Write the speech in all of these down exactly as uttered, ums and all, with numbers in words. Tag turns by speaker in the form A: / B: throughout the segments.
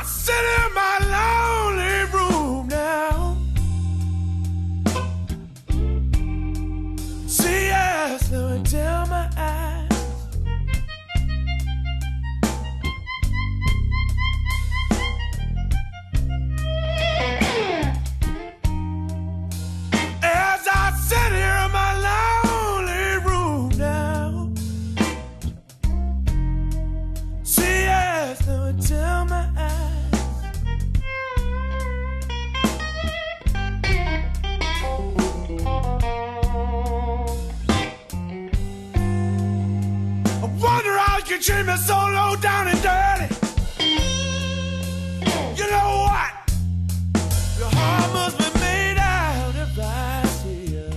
A: sit in my lonely room now, see us slowing down my eyes. As I sit here in my lonely room now, see us slowing down my eyes. I wonder how you can treat me so low down and dirty. You know what? Your heart must be made out of ice here.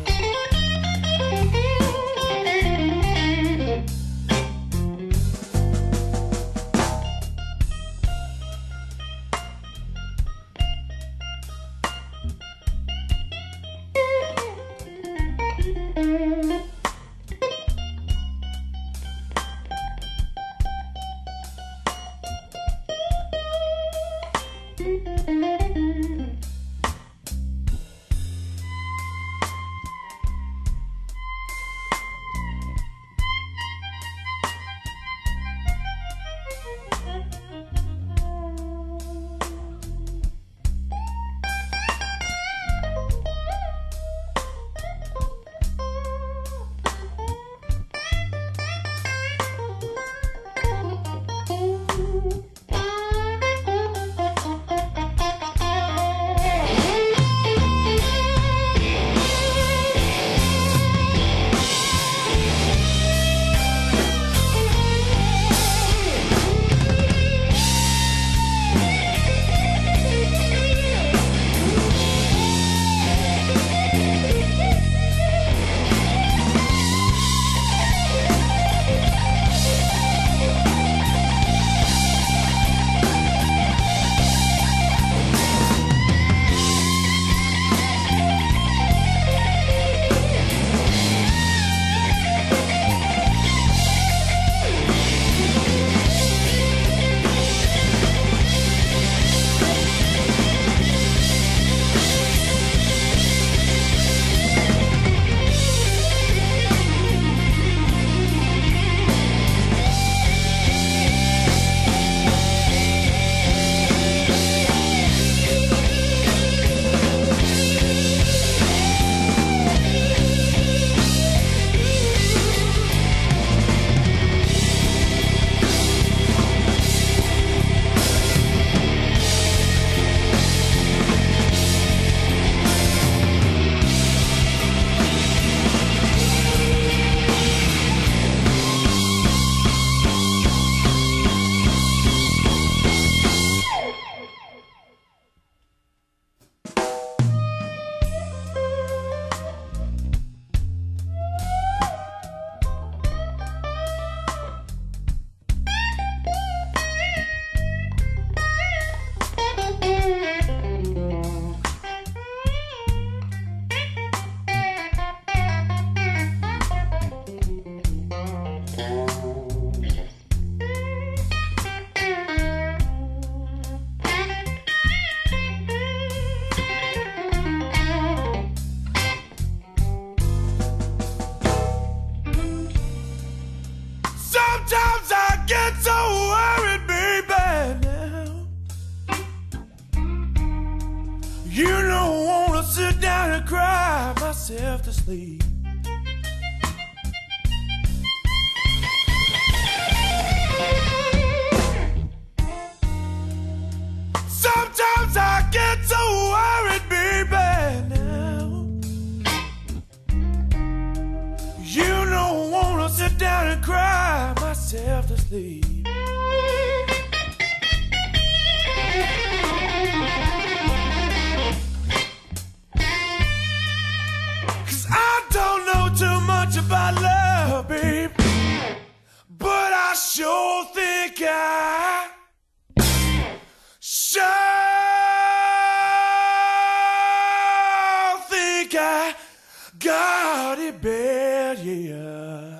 A: Sometimes I get so worried, baby, now you don't wanna sit down and cry myself to sleep. Sometimes I get so worried, baby, now you don't wanna sit down and cry myself to sleep. Cause I don't know too much about love, babe, but I sure think I sure think I got it bad, yeah.